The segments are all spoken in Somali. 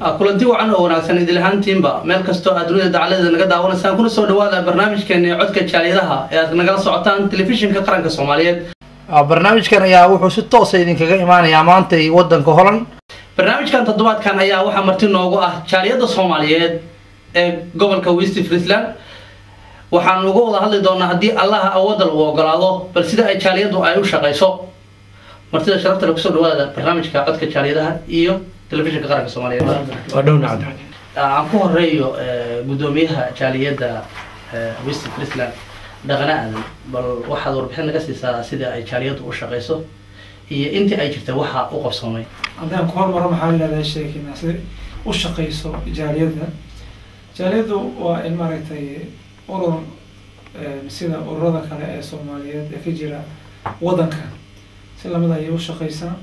kulanti wacan oo wanaagsan idil ahaantiinba meel kastoo aad dunida dacaladeeda naga daawanaysaan kuna soo dhawaada barnaamijkeena codka jaaliyadaha ee aad nagala socotaan telefishinka qaranka Soomaaliyeed. Barnaamijkan ayaa wuxuu si toos ah idinkaga imaanayaa maanta wadanka Holland. Barnaamijkan toddobaadkan ayaa waxa marti noogu ah jaaliyada Soomaaliyeed ee gobolka West Friesland. waxaan uga wada hadli doonaa haddii Allah awoodda uu ogolaado bal sida ay jaaliyadu ay u shaqeyso. martida sharafta lagu soo dhawaada barnaamijka codka jaaliyadaha iyo telefishinka qaranka Soomaaliyeed. ودون عاد aan ku horeeyo gudoomiyaha jaaliyada West Friesland dhaqanaan bal waxaad warbixin naga siisaa sida ay jaaliyadu u shaqeyso iyo intii ay jirtay waxa u qabsoomay. haddaan ku hormaro maxaa leedahay sheekina si u shaqeyso jaaliyada. jaaliyadu waa in maaragtay urur sida ururada kale ee Soomaaliyeed ee ka jira wadanka si lamid ay u shaqeysaa.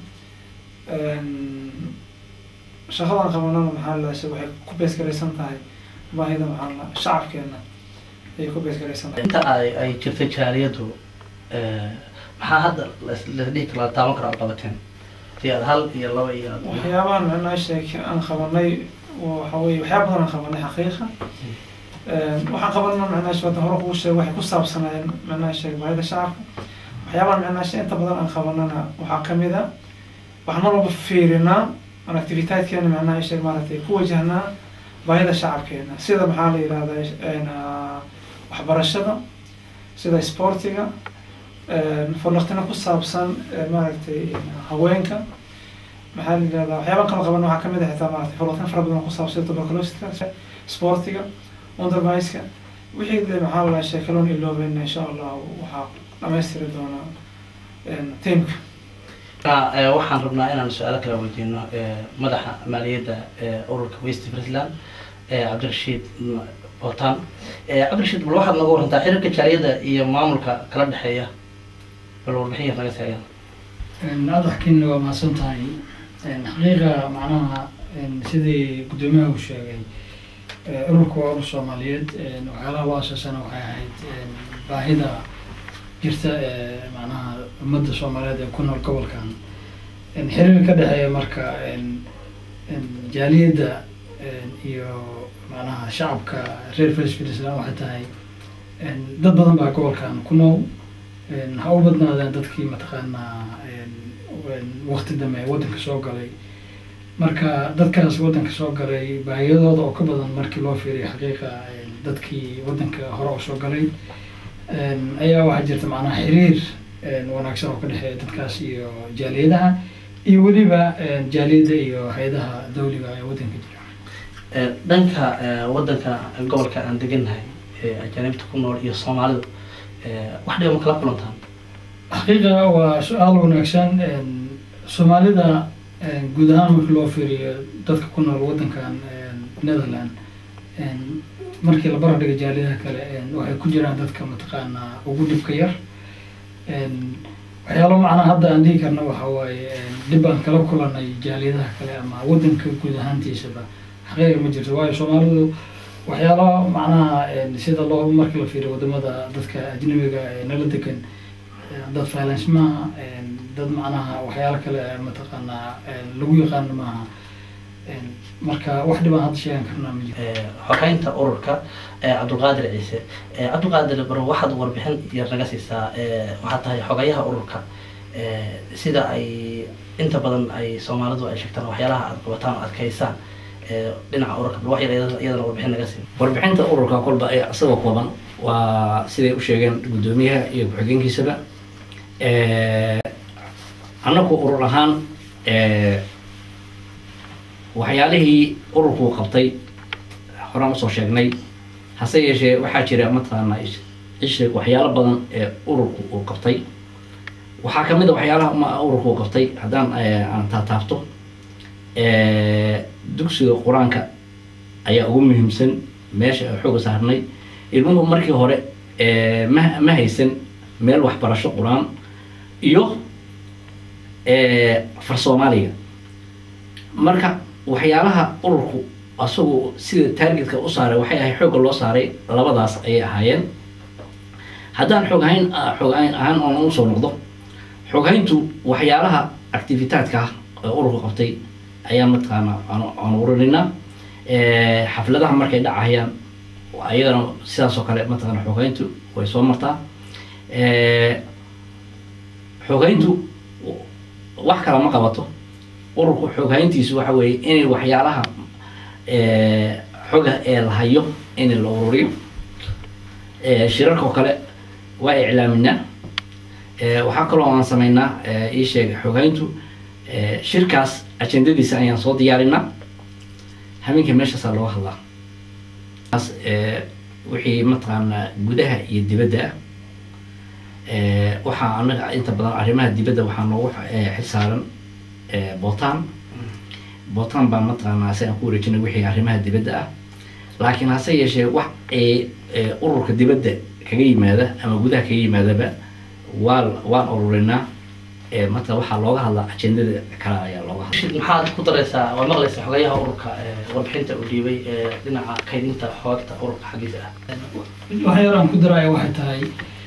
shaqadan qabanana maxaa la sheegay waxay ku beesgaraysan tahay baahida maxaa shacabkeena ay ku beesgaraysan tahay. inta ay jirtay jaaliyadu maxaa hadda la dhihi karaa taaban kara qabateen tiyaad hal iyo laba iyo waxyaabahan macnaa sheekay aan qabanay waxa weeye waxyaabo badan aan qabanay xaqiiqa. waxaan qabanay macnaa sheekay hore ugu sheegay waxay ku saabsanayeen macnaa sheekay baahida shacabka. waxyaabahan macnaa sheekay inta badan aan qabanana waxaa kamid ah waxaan mar walba fiirinaa activity keena macnaa sheekay maaragtay ku wajahnaa baahida shacabkeena sida maxaa la yiraahdaa waxbarashada sida sportiga farlaqtina ku saabsan maaragtay haweenka maxaa la yiraahdaa waxyaabaha kala qaban waxaa kamid ah xitaa maaragtay farlaqtina fara badan ku saabsan tuberculosis sportiga undervice-ka wixii maxaa la sheekay loon iloobayna insha Allah waxaa dhamaystiri doonaa teamka. waxaan rabnaa inaan su'aalo kala weydiino madaxa maaliyadda ururka West Friesland Cabdirashiid Bootaan. Cabdirashiid bal waxaad naga warantaa xiriirka jaaliyada iyo maamulka kala dhaxeeya bal warbixin naga siiya. أضحكين وما سنتهاي حقيقة معناها سيدي قدومها وشيء أروكو أرو الصوماليات وعلى واساسنا وحيد باهدا jirta macnaha ummadda Soomaaliyeed ee ku nool gobolkan xiriir ka dhaxeeya marka jaaliyada iyo macnaha shacabka reer Friesland waxay tahay dad badan baa gobolkan ku nool ha u badnaadaan dadkii mataqaanaa waqti dambe wadanka soo galay marka dadkaas wadanka soo galay baahiyadooda oo ka badan markii loo fiiriyo xaqiiqa dadkii wadanka hore u soo galay ayaa waxaa jirta macnaha xiriir wanaagsan oo ka dhexeeya dadkaas iyo jaaliyadaha iyo weliba jaaliyada iyo hay'adaha dawliga ee wadanka jira. dhanka wadanka gobolka aan deganahay ajaanibta ku nool iyo Soomaalidu wax dhiba ma kala kulantaan? xaqiiqa waa su'aal wanaagsan. Soomaalida guud ahaan markii loo fiiriyo dadka ku nool wadankan Netherlands markii la baradhiga jaaliyadaha kale waxay ku jiraan dadka mataqaanaa ugu dhibka yar. waxyaalo macnaha hadda aan dhihi karna waxa waaye dhib aan kala kulanay jaaliyadaha kale ama wadanka guud ahaantiisaba xaqiiqa ma jirto waayo Soomaalidu waxyaalo macnaha sida loo markii la fiiriyo wadamada dadka ajnabiga ee nala degan dad finance maaha dad macnaha waxyaalo kale mataqaanaa lagu yaqaan maaha marka wax dhibaan hadda sheegan karnaa ma jiro. xogeynta ururka Cabdulqaadir Ciise. Cabdulqaadir baro waxaad warbixin yar naga siisaa waxaad tahay xogayaha ururka sida ay inta badan ay Soomaalidu ay sheegtaan waxyaalaha aad qabataan oo adkeysaan dhinaca ururka bal wax yar iyadana warbixin naga sii. warbixinta ururka kolba ay asagoo kooban waa siday u sheegeen gudoomiyaha iyo ku-xigeenkiisaba anagu urur ahaan waxyaalihii ururku qabtay horaan usoo sheegnay hase yeeshee waxaa jira mataqaanaa ishreeg waxyaalo badan ee ururku uu qabtay. waxaa kamid a waxyaalaha ururku uu qabtay haddaan aan taataabto dugsiga qur-aanka ayaa ugu muhiimsan meesha xooga saarnay. ilmuhu markii hore ma haysan meel waxbarasho qur-aan iyo far Soomaaliga marka waxyaalaha ururku asagu sida targetka u saaray waxay ahay xoog loo saaray labadaas ay ahaayeen. haddaan xoog ahaan oo u soo noqdo xogayntu waxyaalaha activity-ka ururku qabtay ayaan mataqaana aan ururinaa xafladaha markay dhacayaan ayagana sidaas oo kale mataqaana xogeyntu way soo martaa xogeyntu wax kala ma qabato ururku xoghayntiisu waxa weeye inay waxyaalaha xoga ee la hayo in la ururiyo shirarka oo kale waa iclaaminaa waxaa kaloo aan sameynaa ii sheeg xoghayntu shirkaas ajendadiisa ayaan soo diyaarinaa habeenkii meeshaasaa looga hadlaa wixii mataqaanaa gudaha iyo dibadda waxaa anaga inta badan arrimaha dibadda waxaa noogu xilsaaran bootaan baa mataqaanaa si aan ku wareejinay wixii arrimaha dibadda ah laakiin hase yeeshee wax ururka dibadda kaga yimaada ama gudaha kaga yimaadaba waan ururinaa marka waxaa looga hadlaa ajendada kale ayaa looga hadla maxaad ku daraysaa waa maqlaysa xogayaha ururka warbixinta uu dhiibay dhinaca kaydinta xoogta ururka xaggiisa ah waxa yar aan ku daraya waxay tahay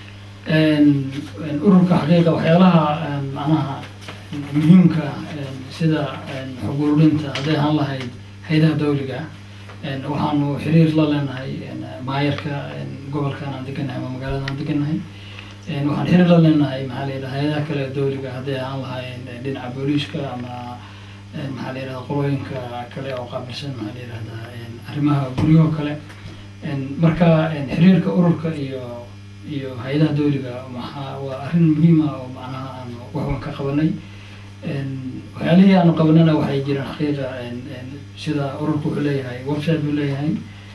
ururka xaqiiqa waxyaalaha macnaha muhiimka sida xog ururinta hadday ahaan lahayd hay'adaha dawliga waxaanu xiriir la leenahay maayarka gobolkan aan deganahay ama magaalada aan deganahay waxaan xiriir la leenahay maxaa la yidhaha hay'adaha kale dawliga hadday ahaan lahaayeen dhinaca booliiska ama maxaa la yidhahda qolooyinka kale oo qaabilsan maxaa la yidhahdaa arrimaha guryaho kale marka xiriirka ururka iyo hay'adaha dawliga waa arrin muhiim ah oo macnaha aan waxban ka qabanay waxyaalihii aanu qabanana waxay jiraan xaqiiqa sida ururku wuxuu leeyahay website buu leeyahay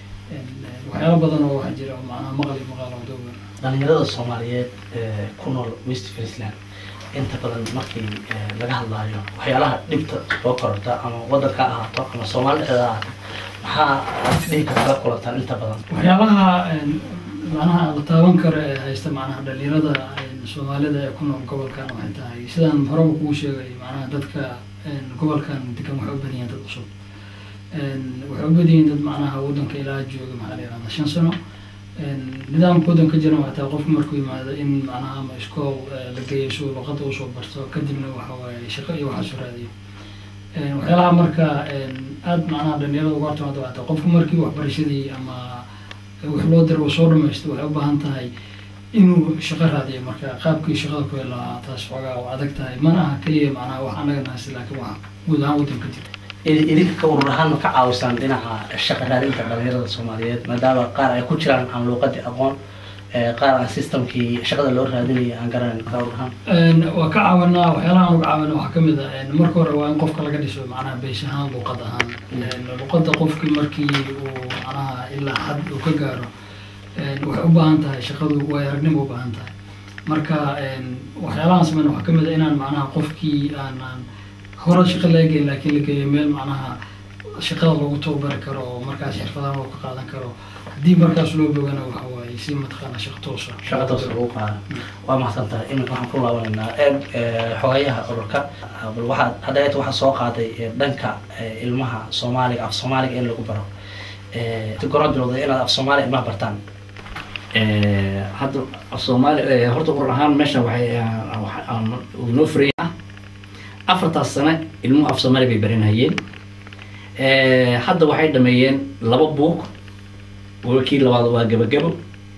waxyaalo badan oo waxaa jira macnaha maqaal oo dawla dhalinyarada Soomaaliyeed ku nool West Friesland inta badan markii laga hadlayo waxyaalaha dhibta soo kororta ama wadanka ahaato ama Soomaalida ahaato maxaa dhihi kartaa kulantan inta badan waxyaalaha macnaha la taaban karo ee haysta macnaha dhalinyarada Soomaalida ee ku nool gobolkan waxay tahay sidaan hore ugu sheegay macnaha dadka gobolkan degan waxay u badan yihiin dad cusub waxay u badan yihiin dad macnaha wadanka ilaa jooga maxaa la yidhahdaa 5 sano nidaamka wadanka jira waxaa tahay qofku markuu yimaado in macnaha ama iskool la geeyo si uu luqadda usoo barto kadibna waxa waaye shaqo iyo waxaas u raadiyo waxyaalaha marka aad macnaha dhalinyarada uga hortimaado waxaa tahay qofku markii waxbarashadii ama wax loo diro uu soo dhamaysto waxay u baahan tahay inuu shaqo raadiyo marka qaabkii shaqada ku heli lahaa taas xoogaa waa adag tahay mana aha keliya macnaha wax anaga naasi laakiin wax guud ahaan wadanka jira idinka ka urur ahaan ma ka caawisaan dhinaca shaqo raadinta dhalinyarada Soomaaliyeed maadaama qaar ay ku jiraan aan luqadii aqoon qaar aan systemkii shaqada loo raadinayay aan garanin ka urur ahaan waa ka caawanaa waxyaalaha aan uga caawina waxaa ka mid ah marka hore waa in qofka laga dhiso macnaha beesh ahaan luqad ahaan luqadda qofkii markii uu macnaha ilaa xad uu ka gaaro waxay u baahan tahay shaqadu way aragnimo u baahan tahay marka waxyaalahan sameyn waxaa ka mid ah inaan macnaha qofkii aanan hore shaqo laga geyn laakiin la geeyo meel macnaha shaqada lagu tababari karo oo markaas xirfadaha loo ka qaadan karo haddii markaas loo bogana waxa waaye si mataqaana shaqo toos lagu qaado waa mahadsantahay iminka waxaan ku laabanaynaa xogayaha ururka bal waxaad hadda waxaa soo qaaday dhanka ilmaha Soomaaliga af Soomaaliga in lagu baro تقرأ بالوضع إلى الصومالي ما برتان هذا الصومالي هرت قرآن مشى وحي ونفري أفرط السنة المو أف صومالي بيبرين هيين هذا واحد دميين لببوك وكيل لبعض واجب جبل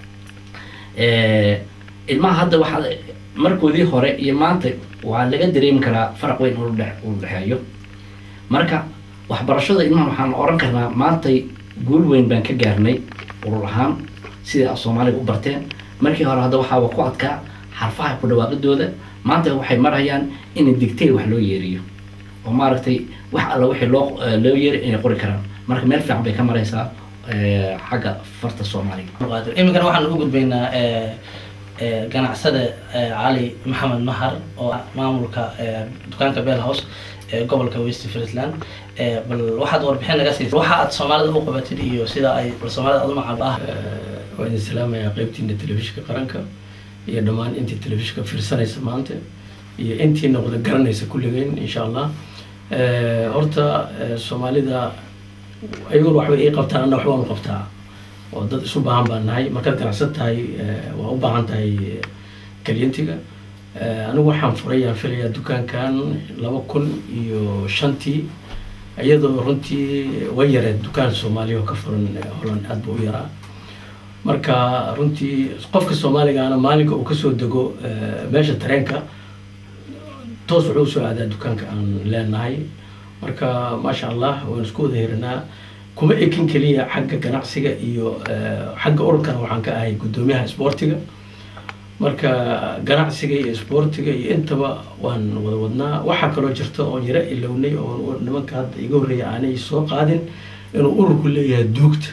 الماء هذا واحد مركودي خوري يمانتك وعلى قدر يمكن فرق وين ولحيو مركا waxbarashada ilmaha waxaan oran karnaa maanta guul weyn baan ka gaarnay urur ahaan sida Soomaaliga u barteen markii hore hadda waxa ku adkaa xarfaha ku dhawaaqidooda maanta waxay marayaan in digtay wax loo yeeriyo oo maaragtay wax alla wixii loo yeeri inay qori karaan marka meel fiican bay ka maraysaa xagga farta Soomaaliga iminkan waxaan ugu gudbaynaa ganacsade Ali Maxamed Mahar oo maamulka dukaanka Bell House gobolka West Friesland bal waxaad warbixin naga siisay waxa aad Soomaalida u qabatay iyo sida ay Soomaalida aad u macaan ah waan islaamaya qaybtiina telefishinka qaranka iyo dhamaan intii telefishinka fiirsanaysa maanta iyo intii noqda garanaysa kulligeen insha Allah horta Soomaalida ayagu wax ay qabtaan anna wax waan qabtaa oo dad isu baahan baan nahay marka ganacsato tahay waa u baahan tahay klientiga anigu waxaan furay aan filayaa dukaankan 2005 iyadoo runtii way yareed dukaan Soomaaliya oo ka furan Holland aad buu u yaraa marka runtii qofka Soomaaliga maalinka uu ka soo dego meesha tareenka toos wuxuu soo aadaa dukaanka aan leenahay marka ma sha Allah waan isku wada heernaa kuma ekin kaliya xagga ganacsiga iyo xagga ururkan waxaan ka ahay gudoomiyaha isboortiga marka ganacsiga iyo isboortiga iyo intaba waan wada wadnaa waxa kale oo jirta oo yara ilawnay oo nimanka hadda iga horeeyay aanay soo qaadin inuu ururku leeyahay duugta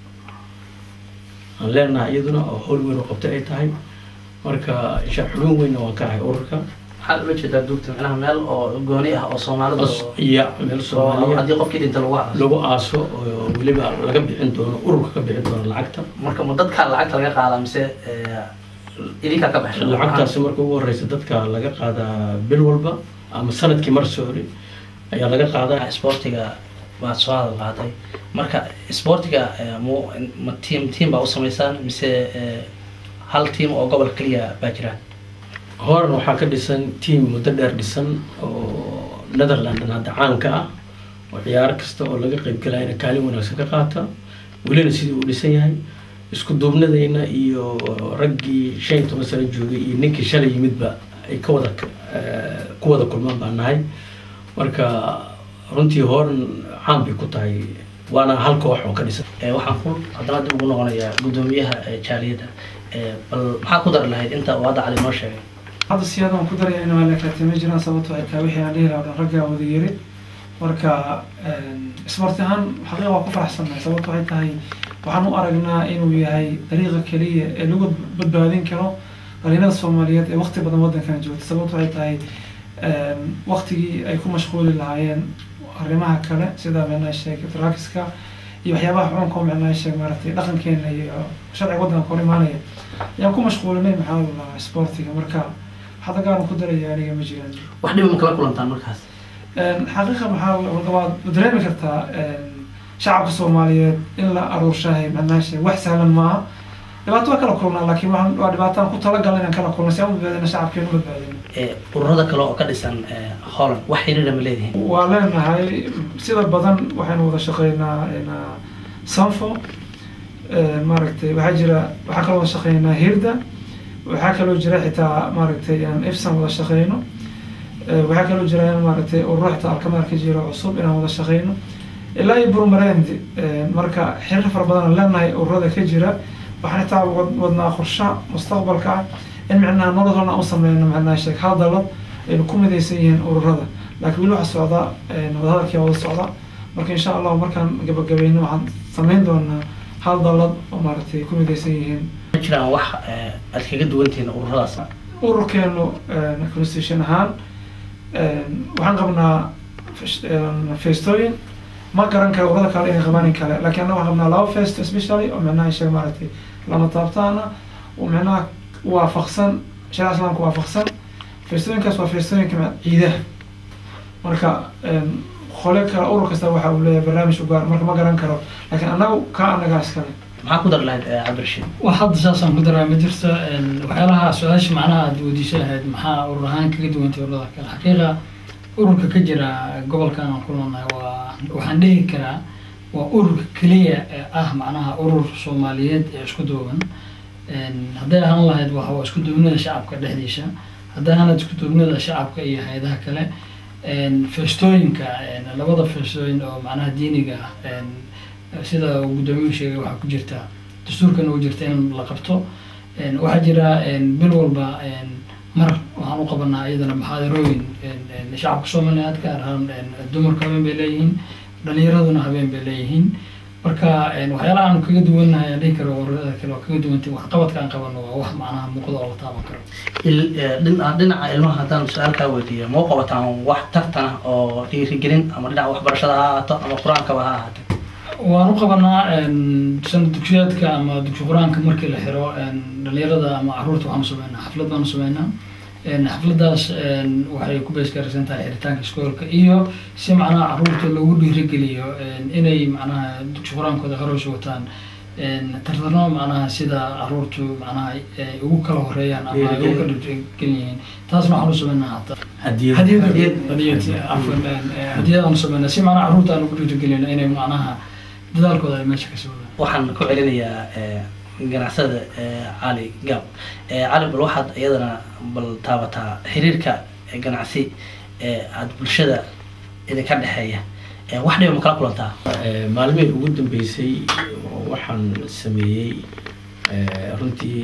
aan leenahay iyaduna oo howl weyn oo qabtay ay tahay marka isha xubin weyn oo ka ahay ururka hal ma jeedaa duugta macnaha meel oo gooni ah oo Soomaalida iyo meel Soomaaliya hadii qofkii dhinta lagu aaso oo waliba laga bixin doono ururka ka bixin doono lacagta marka dadka lacagta laga qaadaa mise idinka ka baxsho lacagtaas markii ugu horeysa dadka laga qaadaa bil walba ama sanadkii mar soo hore ayaa laga qaadaa isboortiga waa soo qaaday marka isboortiga ma team baa u sameeysan mise hal team oo gobol kaliya baa jira horan waxaa ka dhisan team muddo dheer dhisan oo Netherlands hadda caanka ah oo ciyaar kasta oo laga qayb galayna kaalin wanaagsan ka qaata waliba sidii uu dhisan yahay isku duubnadayna iyo raggii 15 sano joogay iyo ninkii shalay yimidba ay ka wada kulmaan baan nahay marka runtii horan caan bay ku tahay waana hal koox oo ka dhisan waxaan ku haddana dib ugu noqonayaa gudoomiyaha jaaliyada bal maxaa ku dar lahayd inta uu hadda cali noo sheegay hadda siyaadaan ku daraya in wala ka timay jiraan sababtoo ay tahay wixii aan leeyahay ragga wada yiri marka isboorti ahaan xaqiiqo waa ku faraxsanahay sababtoo ay tahay waxaan u aragnaa inuu yahay dariiqa kaliya ee lagu badbaadin karo dhalinyarada Soomaaliyeed ee waqti badan wadankan joogta sababtoo ay tahay waqtigii ay ku mashquuli lahaayeen arrimaha kale sida meena sheegay trackiska iyo waxyaabaha xunka meena sheegay maartay dhaqankeena iyo sharciga wadanka hor imaanaya ayaan ku mashquulinay maxaa la isboortiga marka hadda gaar ku daraya aniga ma jiraan wax dhib ma kala kulantaan markaas xaqiiqa maxaa waa dareemi kartaa shacabka Soomaaliyeed in la aruurshahay macnaashe wax sahlan maaha dhibaato kala kulnaa laakiin waa dhibaataan ku tala galan in kala kulnaa si aan u badbaadino shacabkeena u badbaadino ururada kale oo ka dhisan Holland wax xiriir ma leedahay waa leenahay sida badan waxaan wada shaqeynaa Sanfo maaragtay waxa kale wada shaqeynaa Hirda waxa kale oo jira xitaa maaragtay aan Epson wada shaqeyno waxa kale oo jira maaragtay ururta alkamarka jira cusub inaan wada shaqeyno ilaa iyo Burmarendi marka xiriir fara badan leenahay ururada ka jira waxaan xitaa wadnaa qorshe mustaqbalka in macnaha nololna u sameeyno macnaha sheeg hadalad ay ku midaysan yihiin ururada laakiin wili waxa socda wadahadalkii wada socda marka insha Allah markaan gabagabayno waxaan sameyn doonaa hadalad oo maaragtay ku midaysan yihiin jiraan wax aad kaga duwantiin ururadaas ururkeenu constitution ahaan waxaan qabnaa feestooyin ma garan karo ururada kale inay qabaan kale laakiin anaga waxaan qabnaa laba feesto especially oo macnaha sheeg maaragtay lama taabtaana oo macnaha waafaqsan shariicada islaamka waafaqsan feestooyinkaas waa feestooyinka ciidaha marka qole kale urur kasta waxa uu leeyahay barnaamij u gaar marka ma garan karo laakiin anaga iskale maxaa ku dar lahayd Cabdirashiid waxa hadda saasaan ku daraa ma jirta waxyaalaha su'aasha macnaha aad weydiisay lahayd maxaa urur ahaan kaga duwantay ururada kale xaqiiqa ururka ka jira gobolkan aan ku noolnahay waxaan dhihi karaa waa ururka kaliya ah macnaha urur Soomaaliyeed ee isku duuban hadday ahaan lahayd waa isku duubnida shacabka dhexdiisa hadday ahaan isku duubnida shacabka iyo hay'adaha kale feestooyinka labada feestooyin oo macnaha diiniga sida gudoomiyuhu sheegay waxa ku jirta dastuurkan uu jirta in la qabto waxa jira bil walba mar waxaan u qabanaa iyadana muxaadarooyin shacabka Soomaaliyeed gaar ahaan dumarka habeen bay leeyihiin dhalinyaraduna habeen bay leeyihiin marka waxyaalaha aan kaga duwanahay aan dhihi karo ururada kale oo kaga duwantay wax qabadka aan qabano waa wax macnaha muuqda oo la taaban karo dhinaca ilmaha haddaan su-aal kaa weydiiyo ma u qabataan wax tartan oo dhiirigelin ama dhinaca waxbarashada ha ahaato ama qur-aankaba ha ahaatee waan u qabanaa sanad dugsiyeedka ama dugsi quraanka markii la xiro dhalinyarada ama caruurta waxaan sameynaa xaflad baan sameynaa xafladaas waxay ku beeskaraysan tahay xiritaanka iskoolka iyo si macnaha caruurta loogu dhiirigeliyo inay macnaha dugsi quraankooda hore u wataan tartano macnaha sida caruurtu macnaha ay ugu kala horeeyaan ama ay ugu kala dhiirigelin yihiin taasna waxaan u sameynaa hata hadiyad aan sameynaa si macnaha caruurta aan ugu dhiirigelino inay macnaha dadaalkooda ay meesha ka soo waxaan ku celinayaa ganacsada cali gaab cali bal waxaad iyadana bal taabataa xiriirka ganacsi aada bulshada idinka dhexeeya wax dhiba ma kala kulantaa maalmihii ugu dambeysay waxaan sameeyey runtii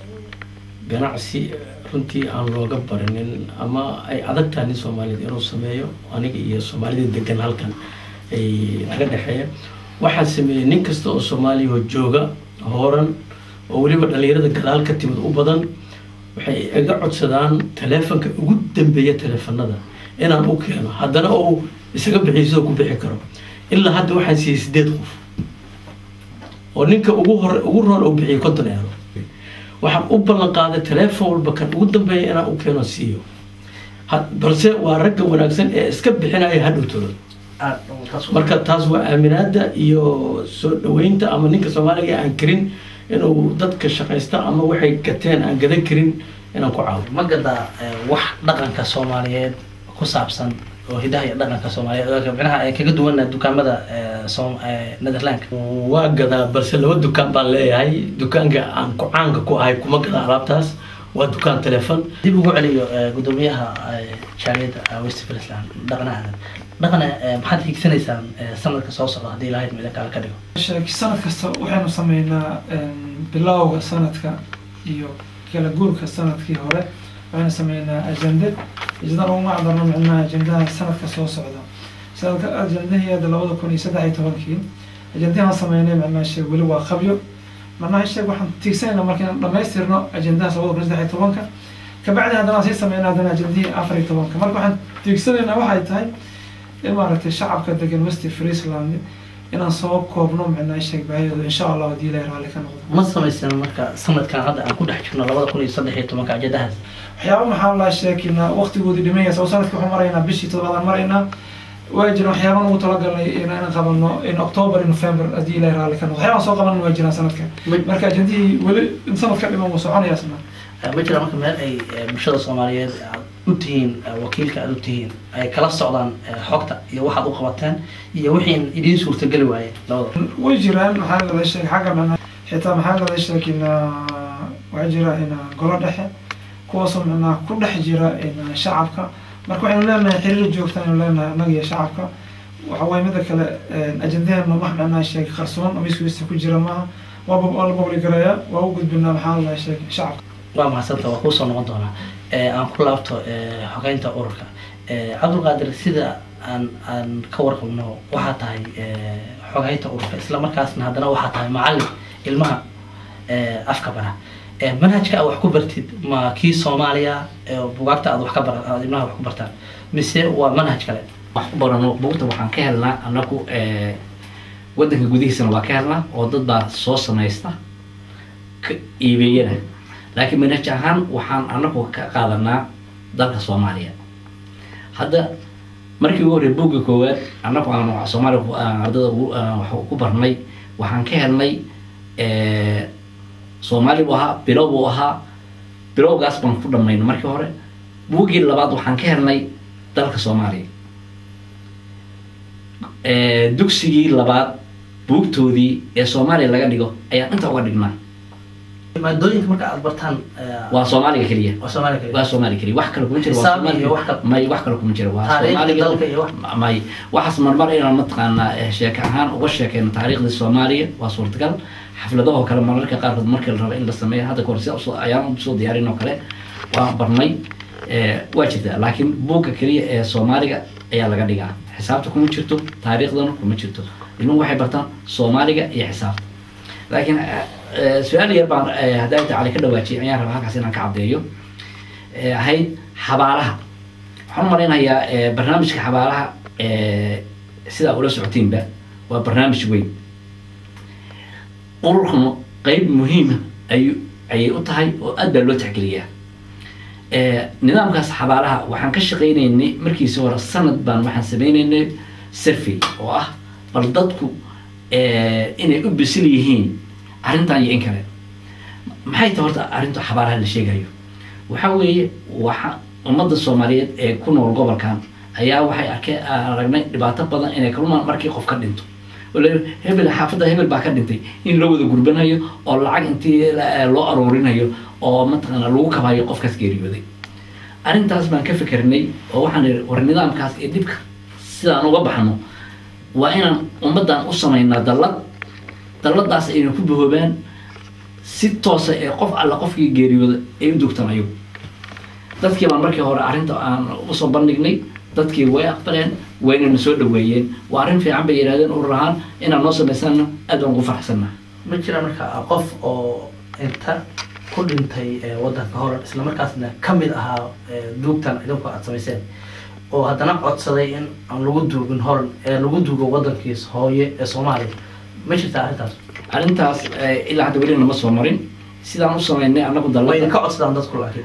ganacsi runtii aan looga barinin ama ay adag tahay nin Soomaaliyeed inuu sameeyo aniga iyo Soomaalida degan halkan ay naga dhexeeya waxaan sameeyey nin kasta oo Soomaaliya oo jooga horan oo waliba dhalinyarada gadaal ka timid u badan waxay iga codsadaan telefoonka ugu dambeeya telefoonada inaan u keeno haddana oo isaga bixiso ku bixi karo ilaa hadda waxaan siiyay 8 qof oo ninka ugu roon oo bixiyo 50 euro waxaan u ballan qaaday telefoon walba kan ugu dambeeya inaan u keeno siiyo balse waa ragga wanaagsan ee iska bixinaya hadhow tolo marka taas waa aaminaada iyo soo dhaweynta ama ninka Soomaaliga aan karin inuu dadka shaqaysta ama waxay gateen aan gadan karin inaan ku caawiyo ma gadaa wax dhaqanka Soomaaliyeed ku saabsan oo hidaha iyo dhaqanka Soomaaliyeed macnaha ay kaga duwan dukaamada Netherlands waa gadaa balse laba dukaan baan leeyahay dukaanka aan ku caanka ku ahay kuma gada alaabtaas waa dukaan telefoon dib ugu celiyo gudoomiyaha shaqada West Friesland dhaqanaha maxaad higsanaysaan sanadka soo socda hadii ilaahay mid kale ka dhigo sanad kasta waxaanu sameynaa bilowga sanadka iyo kala guurka sanadkii hore waxaanu sameynaa ajende oo macdana macnaha ajendaha sanadka soo socda sanadka ajendaheeda 2013 ajendaha sameynay macnaha shay wali waa qabyo macnaha shay waxaan tiigsanayna markaan dhamaystirno ajendaha 2013 ka bacdi hadana si sameynaa hadana ajendihii 14 marka waxaan tiigsanayna waxay tahay imaaragtay shacabka degan West Friesland inaan soo koobno macnaha shay baahiyada insha Allah hadii la raali ka noqdo ma sameysana marka sanadkan hadda aan ku dhex jirno 2013 ajendahaas waxyaabo maxaa la sheekinaa waqtigoodii dhimayay soo sanadka waxaan maraynaa bishii 7 maraynaa way jiraan waxyaabo ugu talagalay inaan qabano in October in November hadii la raali ka noqdo waxyaabo soo qaban way jiraan sanadka marka ajendihii wali sanadka dhiman uu soconayaa sanad ma jira marka meel ay bulshada Soomaaliyeed u tihiin wakiilka aad u tihiin ay kala socdaan xogta iyo waxaad u qabateen iyo wixii idin suurtagali waayay labada way jiraan maxaa la sheegay xagga macnaha xitaa maxaa la sheegay waa jira in golo dhexe kuwaas macnaha ku dhex jira in shacabka marka waxaan leenahay xiriir joogto aan leenahay anaga iyo shacabka waxa way mid kale ajendaha ma macnaha sheegay qarsoon ama isku ku jira ma waa public garaya waa u gudbinaa maxaa la sheegay shacabka waa mahadsantahay waa ku soo noqon doonaa aan ku laabto xogeynta ururka Cabdulqaadir sida aan ka warqabno waxa tahay xogeynta ururka isla markaasna hadana waxa tahay macallin ilmaha afka bara manhajka wax ku bartid ma kii Soomaaliya buugaagta aad wax ka bartaan ilmaha wax ku bartaan mise waa manhaj kale wax ku barano buugta waxaan ka helnaa anagu wadanka gudihiisana waa ka helnaa oo dad baa soo samaysta ka iibiyana laakiin manhaj ahaan waxaan anagu ka qaadanaa dalka Soomaaliya hadda markii ugu horreeyay buugga koowaad anagu aan wax Soomaaliya ardada wax ku barnay waxaan ka helnay Soomaali waxa bilowgaas baan ku dhameeyay markii hore buuggii labaad waxaan ka helnay dalka Soomaaliya dugsigii labaad buugtoodii ee Soomaaliya laga dhigo ayaan inta uga dhignaa maadooyinka marka aad bartaan waa Soomaaliga kaliya waa Soomaaliga kaliya wax kale kuma jiro waa Soomaaliga wax kale kuma jiro waa Soomaaliga dalka iyo may waxas marmar inaan mataqaanaa sheeko ahaan uga sheekayno taariikhda Soomaaliya waa suurtagal xafladaha kale mararka qaar markii la rabo in la sameeyo hadda korsi ayaan soo diyaarin oo kale waan barnay waa jirta laakiin buugga kaliya ee Soomaaliga ayaa laga dhigaa xisaabta kuma jirto taariikhdana kuma jirto ilmuhu waxay bartaan Soomaaliga iyo xisaabta laakiin su'aal yar baan hadda taali ka dhawaajiyay ayaan rabaa halkaas inaan ka cadeeyo ahayd xabaalaha waxaan maraynayaa barnaamijka xabaalaha sida ula socotiinba waa barnaamij weyn ururkuna qayb muhiim ayay u tahay oo aad baa loo tixgeliyaa nidaamkaas xabaalaha waxaan ka shaqaynaynay markiisa hore sanad baan waxaan sameynaynay survey oo ah bal dadku inay u bisil yihiin arrintan iyo in kale maxay tahay horta arrinta xabaaraha la sheegayo waxa weeye waxa ummadda Soomaaliyeed ee ku nool gobolkan ayaa waxay aragnay dhibaato badan inay kulmaan markii qof ka dhinto wala hebel xaafada hebel baa ka dhintay in loo wada gurbanayo oo lacag intii loo aroorinayo oo mataqaana lagu kabayo qofkaas geeriyooday arrintaas baan ka fikirnay oo waxaan war nidaamkaas ee dibka sidaan uga baxno waa inaan ummadan u sameynaa dalladaas aynu ku bahoobaan si toos ah ee qof alla qofkii geeriyooday ay u dugtaan ayagu dadkii baan markii hore arrinta aan u soo bandhignay dadkii way aqbaleen wayna soo dhaweeyeen waa arrin fiican bay yiraahdeen urur ahaan inaan noo samaysano aad aan ugu faraxsanahay ma jira marka qof oo inta ku dhintay wadanka hore isla markaasna kamid ahaa duugtan idinku aad samayseen oo haddana codsaday in aan lagu duugin horan ee lagu duugo wadankiisa hooye ee Soomaaliya ma jirta arrintaas ilaa hadda weli nama soo marin sidaan u sameynay anagu dalada ka codsadaan dadku laakiin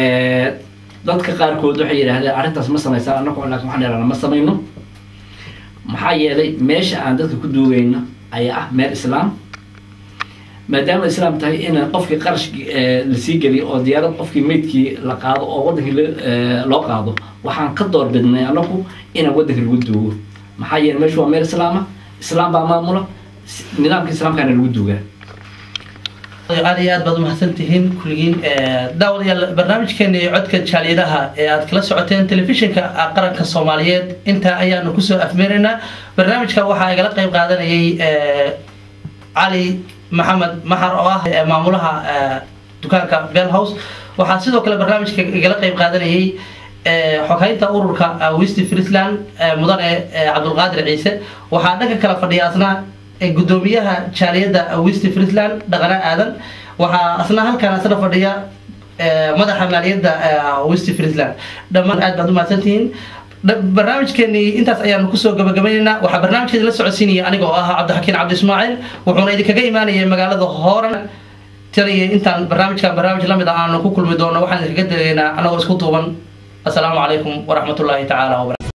dadka qaarkood waxay yiraahdeen arrintaas ma sameysaan anagu laakiin waxaan leeyahay ma sameyno maxaa yeelay meesha aan dadka ku duugayna ayaa ah meel islaam maadaama islaam tahay in qofkii qarash la sii geliyo oo diyaarad qofkii meydkii la qaado oo wadankii loo qaado waxaan ka door bidnay anagu in wadanka lagu duugo maxaa yeelay meeshu waa meel islaam baa maamula nidaamka islaamkana lagu duugaa aad iyo aad baad umahadsantihiin kulligiin daawadayaal barnaamijkeena codka jaaliyadaha ee aad kala socoteen telefishinka qaranka Soomaaliyeed inta ayaanu kusoo afmeeraynaa barnaamijka waxaa igala qayb qaadanayay Ali Maxamed Mahar oo ah maamulaha dukaanka Bell House waxaa sidoo kale barnaamijka igala qayb qaadanayay xoghaynta ururka West Friesland mudane Cabdulqaadir Ciise waxaa dhanka kala fadhiya asna gudoomiyaha jaaliyada West Friesland dhaqana aadan waxa asna halkaan asna fadhiya madaxa maaliyadda West Friesland dhamaan aad baad u mahadsantihiin barnaamijkeeni intaas ayaanu kusoo gabagabaynaynaa waxa barnaamijkeeda la socodsiinaya aniga oo ah Cabdixakiin Cabdi Ismaaciil wuxuuna idinkaga imaanayay magaalada Hooran taliye intaan barnaamij la mid ah aanu ku kulmi doono waxaan idinkaga dagaynaa anagoo isku duuban assalaamu calaykum waraxmatullaahi tacaala wa barakaatuh